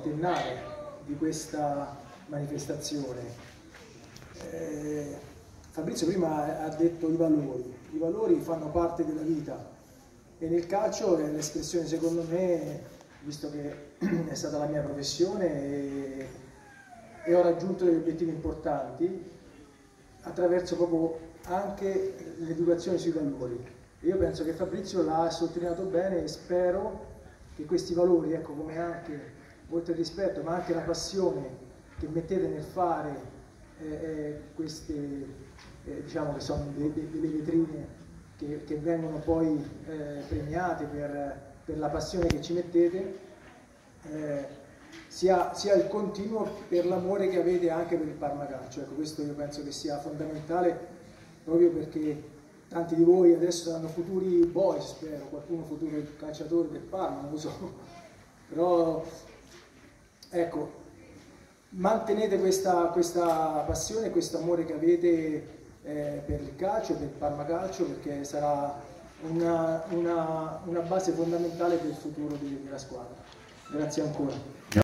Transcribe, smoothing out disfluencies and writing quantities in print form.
Ventennale di questa manifestazione. Fabrizio prima ha detto i valori fanno parte della vita e nel calcio è l'espressione, secondo me, visto che è stata la mia professione e ho raggiunto degli obiettivi importanti attraverso proprio anche l'educazione sui valori. E io penso che Fabrizio l'ha sottolineato bene e spero che questi valori, ecco, come anche oltre il rispetto, ma anche la passione che mettete nel fare queste, diciamo che sono delle vetrine che vengono poi premiate per la passione che ci mettete, sia il continuo per l'amore che avete anche per il Parma Calcio. Ecco, questo io penso che sia fondamentale, proprio perché tanti di voi adesso saranno futuri boys, spero, qualcuno futuro calciatore del Parma, non lo so, però ecco, mantenete questa passione, questo amore che avete per il calcio, per il Parma Calcio, perché sarà una base fondamentale per il futuro della squadra. Grazie ancora.